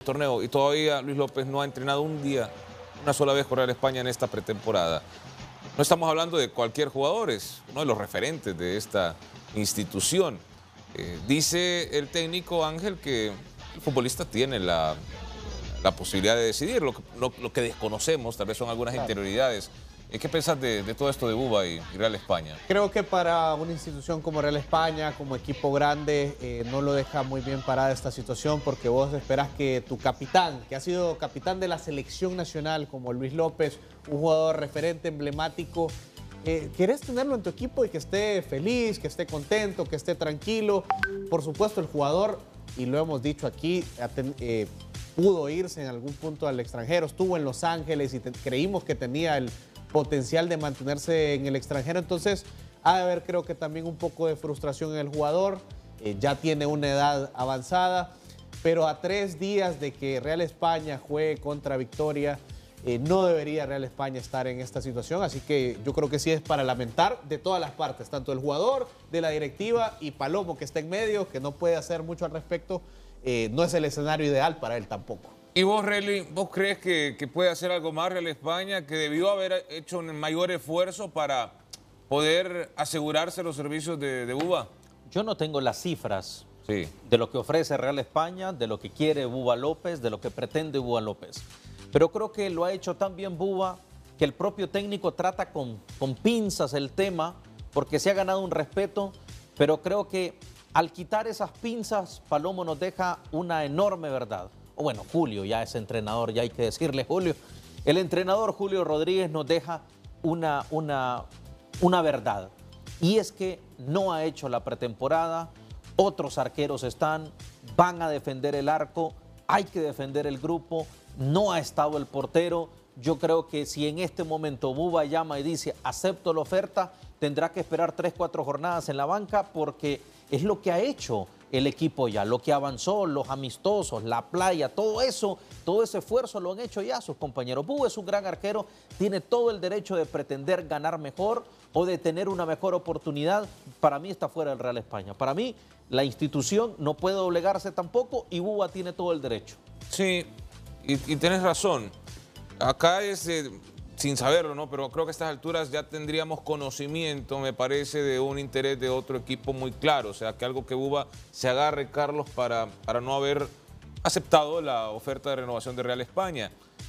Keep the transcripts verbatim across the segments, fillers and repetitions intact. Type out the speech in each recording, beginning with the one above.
torneo y todavía Luis López no ha entrenado un día, una sola vez con Real España en esta pretemporada. No estamos hablando de cualquier jugador, es uno de los referentes de esta institución. Eh, dice el técnico Ángel que el futbolista tiene la, la posibilidad de decidir. Lo que, lo, lo que desconocemos tal vez son algunas claro. interioridades. ¿Qué piensas de, de todo esto de Buba y, y Real España? Creo que para una institución como Real España, como equipo grande, eh, no lo deja muy bien parada esta situación, porque vos esperás que tu capitán, que ha sido capitán de la selección nacional como Luis López, un jugador referente, emblemático, eh, querés tenerlo en tu equipo y que esté feliz, que esté contento, que esté tranquilo. Por supuesto, el jugador, y lo hemos dicho aquí, eh, pudo irse en algún punto al extranjero, estuvo en Los Ángeles y te, creímos que tenía el potencial de mantenerse en el extranjero, entonces ha de haber creo que también un poco de frustración en el jugador, eh, ya tiene una edad avanzada, pero a tres días de que Real España juegue contra Victoria, eh, no debería Real España estar en esta situación, así que yo creo que sí es para lamentar de todas las partes, tanto del jugador, de la directiva y Palomo que está en medio, que no puede hacer mucho al respecto, eh, no es el escenario ideal para él tampoco. ¿Y vos, Relly, vos crees que, que puede hacer algo más Real España, que debió haber hecho un mayor esfuerzo para poder asegurarse los servicios de, de Buba? Yo no tengo las cifras sí. de lo que ofrece Real España, de lo que quiere Buba López, de lo que pretende Buba López. Pero creo que lo ha hecho tan bien Buba que el propio técnico trata con, con pinzas el tema, porque se ha ganado un respeto, pero creo que al quitar esas pinzas, Palomo nos deja una enorme verdad. O bueno, Julio ya es entrenador, ya hay que decirle Julio. El entrenador Julio Rodríguez nos deja una, una, una verdad. Y es que no ha hecho la pretemporada, otros arqueros están, van a defender el arco, hay que defender el grupo, no ha estado el portero. Yo creo que si en este momento Buba llama y dice acepto la oferta, tendrá que esperar tres, cuatro jornadas en la banca porque es lo que ha hecho el equipo ya, lo que avanzó, los amistosos, la playa, todo eso, todo ese esfuerzo lo han hecho ya sus compañeros. Buba es un gran arquero, tiene todo el derecho de pretender ganar mejor o de tener una mejor oportunidad. Para mí está fuera del Real España. Para mí la institución no puede doblegarse tampoco y Buba tiene todo el derecho. Sí, y, y tienes razón. Acá es, eh, sin saberlo, ¿no? Pero creo que a estas alturas ya tendríamos conocimiento, me parece, de un interés de otro equipo muy claro. O sea, que algo que Buba se agarre, Carlos, para, para no haber aceptado la oferta de renovación de Real España.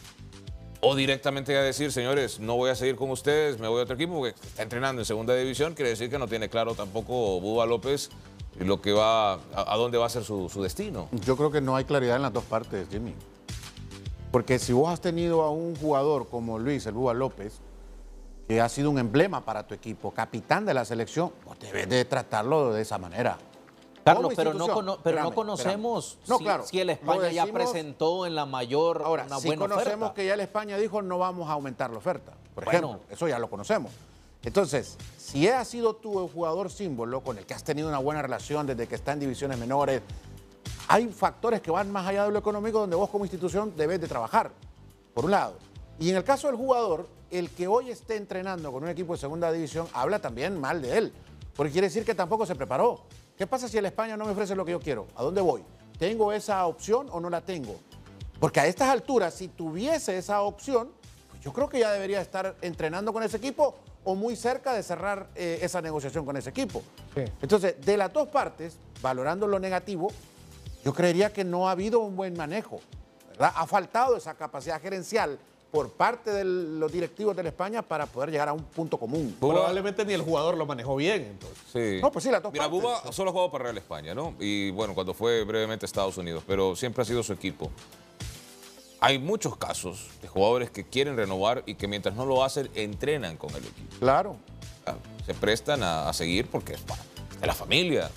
O directamente ya decir, señores, no voy a seguir con ustedes, me voy a otro equipo, porque está entrenando en segunda división, quiere decir que no tiene claro tampoco Buba López lo que va, a, a dónde va a ser su, su destino. Yo creo que no hay claridad en las dos partes, Jimmy. Porque si vos has tenido a un jugador como Luis, el Buba López, que ha sido un emblema para tu equipo, capitán de la selección, vos debes de tratarlo de esa manera. Carlos, pero, no, cono pero espérame, no conocemos no, si, claro, si el España decimos, ya presentó en la mayor ahora, una sí buena conocemos oferta. que ya el España dijo no vamos a aumentar la oferta, por bueno. ejemplo, eso ya lo conocemos. Entonces, si has sido tú el jugador símbolo con el que has tenido una buena relación desde que está en divisiones menores, hay factores que van más allá de lo económico donde vos como institución debes de trabajar, por un lado. Y en el caso del jugador, el que hoy esté entrenando con un equipo de segunda división habla también mal de él, porque quiere decir que tampoco se preparó. ¿Qué pasa si el España no me ofrece lo que yo quiero? ¿A dónde voy? ¿Tengo esa opción o no la tengo? Porque a estas alturas, si tuviese esa opción, pues yo creo que ya debería estar entrenando con ese equipo o muy cerca de cerrar eh, esa negociación con ese equipo. Sí. Entonces, de las dos partes, valorando lo negativo, yo creería que no ha habido un buen manejo, ¿verdad? Ha faltado esa capacidad gerencial por parte de los directivos de la España para poder llegar a un punto común. Buba, probablemente ni el jugador lo manejó bien, entonces. Sí. No, pues sí, las dos Mira, partes. Buba solo ha jugado para Real España, ¿no? Y bueno, cuando fue brevemente a Estados Unidos, pero siempre ha sido su equipo. Hay muchos casos de jugadores que quieren renovar y que mientras no lo hacen, entrenan con el equipo. Claro. Se prestan a, a seguir porque es de la familia.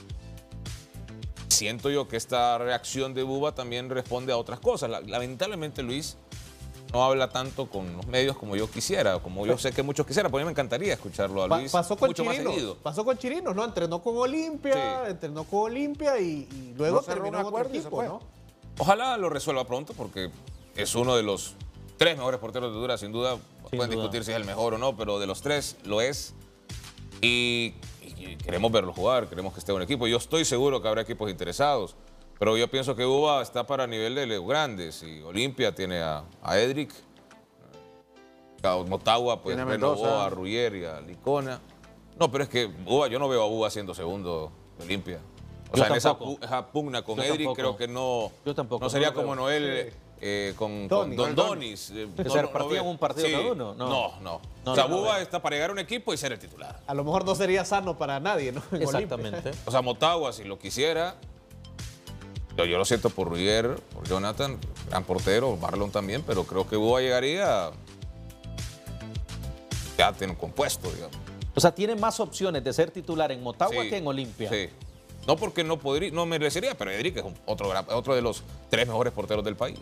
Siento yo que esta reacción de Buba también responde a otras cosas. Lamentablemente, Luis no habla tanto con los medios como yo quisiera, como yo sé que muchos quisieran, porque a mí me encantaría escucharlo a Luis. Pasó con mucho más Chirinos, seguido. pasó con Chirinos, ¿no? Entrenó con Olimpia, sí. entrenó con Olimpia y, y luego no terminó en otro equipo, ¿no? Ojalá lo resuelva pronto, porque es uno de los tres mejores porteros de Honduras, sin duda. Sin Pueden duda. discutir si es el mejor o no, pero de los tres lo es. Y, y queremos verlo jugar, queremos que esté en un equipo. Yo estoy seguro que habrá equipos interesados. Pero yo pienso que Uva está para nivel de los grandes. Y Olimpia tiene a, a Edric. A Motagua pues Tiene a renovó Mendoza. a Ruyer y a Licona. No, pero es que Uva, yo no veo a Uva siendo segundo de Olimpia. O Yo sea, en esa, tampoco. pu- esa pugna con Yo Edric tampoco. creo que no, Yo tampoco, no sería no lo como veo. Noel eh, con, con Donis. Don Donis. Eh, Que no, se no, repartían veo. un partido cada uno, no. No, no. No, o sea, no lo Uva veo. está para llegar a un equipo y ser el titular. A lo mejor no sería sano para nadie, ¿no? En Olimpia. Exactamente. O sea, Motagua, si lo quisiera, yo, yo lo siento por Ruyer, por Jonathan, gran portero, Marlon también, pero creo que Uva llegaría ya tiene un compuesto, digamos. O sea, tiene más opciones de ser titular en Motagua Sí, que en Olimpia. Sí. No porque no podría, no merecería, pero Edric es un- otro, gran- otro de los tres mejores porteros del país.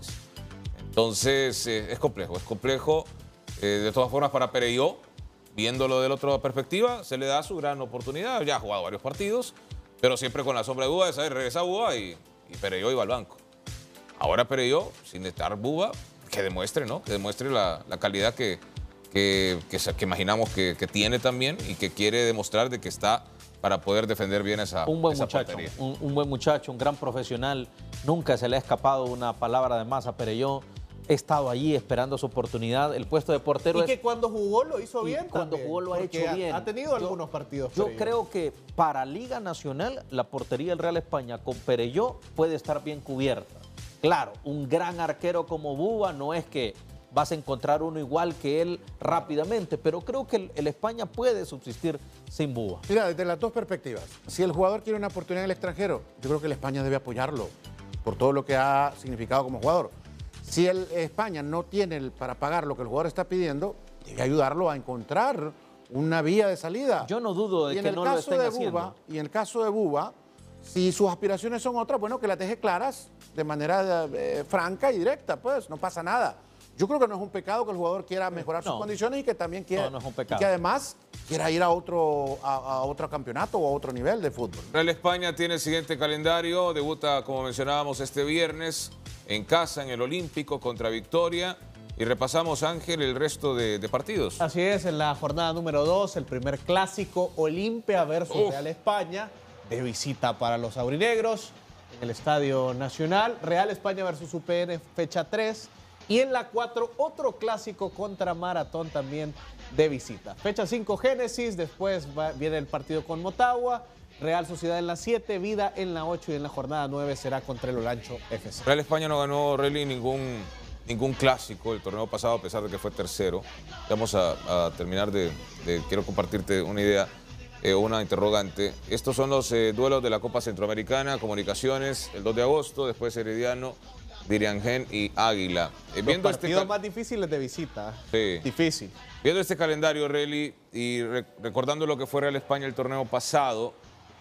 Entonces, eh, es complejo, es complejo. Eh, de todas formas, para Pereyó, viéndolo de la otra perspectiva, se le da su gran oportunidad. Ya ha jugado varios partidos, pero siempre con la sombra de Buba, de saber, regresa Buba y, y Pereyó iba al banco. Ahora Pereyó, sin estar Buba, que demuestre, ¿no? Que demuestre la, la calidad que, que, que, se- que imaginamos que, que tiene también y que quiere demostrar de que está para poder defender bien esa, Un buen esa muchacho, portería. un, un buen muchacho, un gran profesional. Nunca se le ha escapado una palabra de más a Pereyó. He estado allí esperando su oportunidad. El puesto de portero Y es... que cuando jugó lo hizo Y bien cuando también, jugó lo ha porque hecho bien. Ha tenido Yo- algunos partidos. Yo Pereyó. creo que para Liga Nacional la portería del Real España con Pereyó puede estar bien cubierta. Claro, un gran arquero como Buba no es que vas a encontrar uno igual que él rápidamente, pero creo que el, el España puede subsistir sin Buba. Mira, desde las dos perspectivas. Si el jugador quiere una oportunidad en el extranjero, yo creo que el España debe apoyarlo por todo lo que ha significado como jugador. Si el España no tiene el- para pagar lo que el jugador está pidiendo, debe ayudarlo a encontrar una vía de salida. Yo no dudo de Y en que el no lo caso estén de haciendo. Buba, y en el caso de Buba, si sus aspiraciones son otras, bueno, que las deje claras de manera eh, franca y directa, pues no pasa nada. Yo creo que no es un pecado que el jugador quiera mejorar No. sus condiciones y que también quiera, No, no es un pecado. y que además quiera ir a otro, a, a otro campeonato o a otro nivel de fútbol. Real España tiene el siguiente calendario, debuta como mencionábamos este viernes en casa en el Olímpico contra Victoria y repasamos, Ángel, el resto de, de partidos. Así es, en la jornada número dos, el primer clásico, Olimpia versus Uf. Real España, de visita para los aurinegros, en el Estadio Nacional. Real España versus U P N, fecha tres. Y en la cuatro, otro clásico contra Maratón también de visita. Fecha cinco, Génesis, después va- viene el partido con Motagua, Real Sociedad en la siete, Vida en la ocho y en la jornada nueve será contra el Olancho F C. Real España no ganó, Relly, ningún, ningún clásico el torneo pasado, a pesar de que fue tercero. Vamos a, a terminar de, de- Quiero compartirte una idea, eh, una interrogante. Estos son los eh, duelos de la Copa Centroamericana, Comunicaciones, el dos de agosto, después Herediano, Diriangén y Águila. Eh, Los viendo este partidos cal- más difíciles de visita. Sí. Difícil. Viendo este calendario, Relly, y re- recordando lo que fue Real España el torneo pasado,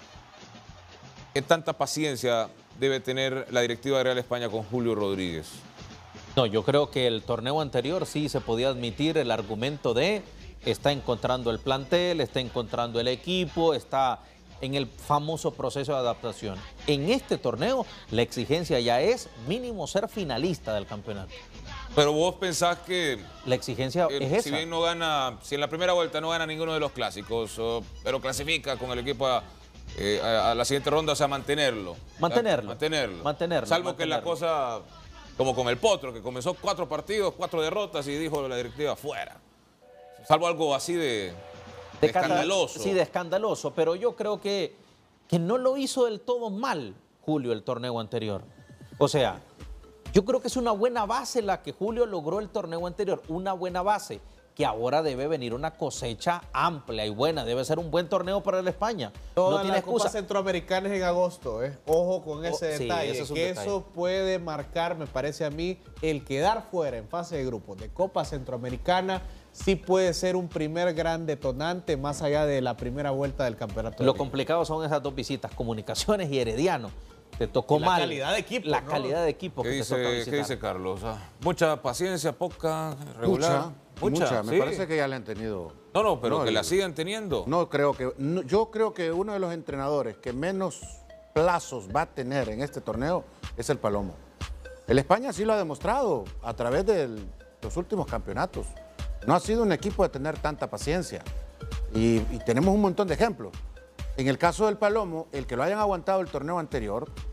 ¿qué tanta paciencia debe tener la directiva de Real España con Julio Rodríguez? No, yo creo que el torneo anterior sí se podía admitir el argumento de está encontrando el plantel, está encontrando el equipo, está en el famoso proceso de adaptación. En este torneo la exigencia ya es mínimo ser finalista del campeonato. Pero vos pensás que, La exigencia eh, es si esa. bien no gana, si en la primera vuelta no gana ninguno de los clásicos, o- pero clasifica con el equipo a, eh, a- a la siguiente ronda, o sea, mantenerlo. Mantenerlo. Mantenerlo. Mantenerlo, Salvo que la mantenerlo. cosa, como con el Potro, que comenzó cuatro partidos, cuatro derrotas y dijo la directiva, fuera. Salvo algo así de, de cata- escandaloso. Sí, de escandaloso, pero yo creo que, que no lo hizo del todo mal Julio el torneo anterior. O sea, yo creo que es una buena base la que Julio logró el torneo anterior, una buena base, que ahora debe venir una cosecha amplia y buena, debe ser un buen torneo para el España. Toda no tiene la Copa excusa. Centroamericana es en agosto, ¿eh? Ojo con ese Oh, sí, detalle, ese es un que detalle. eso puede marcar, me parece a mí, el quedar fuera en fase de grupos de Copa Centroamericana sí puede ser un primer gran detonante más allá de la primera vuelta del campeonato. de Lo Liga. complicado son esas dos visitas, Comunicaciones y Herediano. Te tocó Y la mal. calidad de equipo, La ¿no? calidad de equipo ¿Qué que te toca dice, visitar. ¿Qué dice Carlos? Ah, mucha paciencia, poca, regular. Mucha, mucha. Me sí. parece que ya le han tenido. No, no, pero No, que el- la sigan teniendo. No creo que. no, yo creo que uno de los entrenadores que menos plazos va a tener en este torneo es el Palomo. El España sí lo ha demostrado a través de los últimos campeonatos. No ha sido un equipo de tener tanta paciencia. Y, y tenemos un montón de ejemplos. En el caso del Palomo, el que lo hayan aguantado el torneo anterior,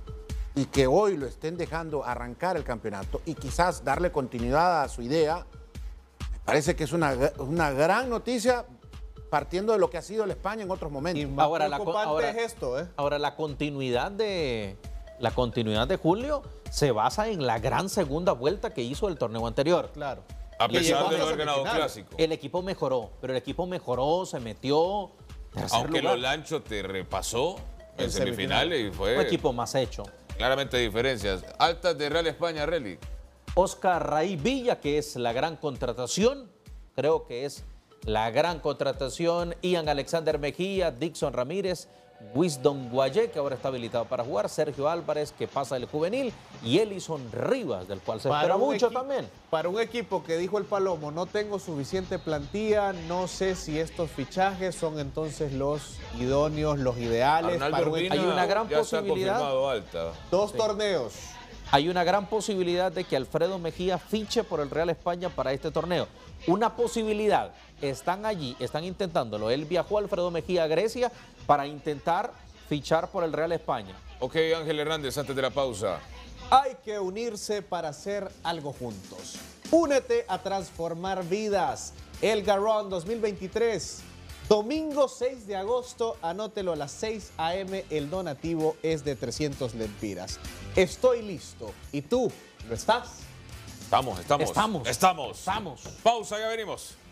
y que hoy lo estén dejando arrancar el campeonato y quizás darle continuidad a su idea, me parece que es una, una gran noticia partiendo de lo que ha sido la España en otros momentos. Y más Ahora, la, preocupante ahora, es esto, ¿eh? ahora la continuidad de la continuidad de Julio se basa en la gran segunda vuelta que hizo el torneo anterior. Claro. A Que pesar llegó de no a haber ganado semifinales. clásico. El equipo mejoró, pero el equipo mejoró, se metió tercer Aunque lugar. Lolancho te repasó en, En semifinales y fue Un equipo más hecho. claramente diferencias. Altas de Real España, Relly. Oscar Raí Villa, que es la gran contratación, creo que es la gran contratación. Ian Alexander Mejía, Dixon Ramírez, Wisdom Guayé, que ahora está habilitado para jugar, Sergio Álvarez, que pasa del juvenil, y Elison Rivas, del cual se espera un mucho equi- también. Para un equipo que dijo el Palomo, no tengo suficiente plantilla, no sé si estos fichajes son entonces los idóneos, los ideales. Arnaldo para un Urbina equipo- Hay una gran ya posibilidad. se ha confirmado alta. Dos torneos. Hay una gran posibilidad de que Alfredo Mejía fiche por el Real España para este torneo. Una posibilidad. Están allí, están intentándolo. Él viajó Alfredo Mejía a Grecia para intentar fichar por el Real España. Ok, Ángel Hernández, antes de la pausa. Hay que unirse para hacer algo juntos. Únete a transformar vidas. El Garrón dos mil veintitrés. Domingo seis de agosto, anótelo a las seis a eme, el donativo es de trescientos lempiras. Estoy listo. ¿Y tú? ¿Lo estás? Estamos, estamos. Estamos. Estamos. Estamos. Pausa, ya venimos.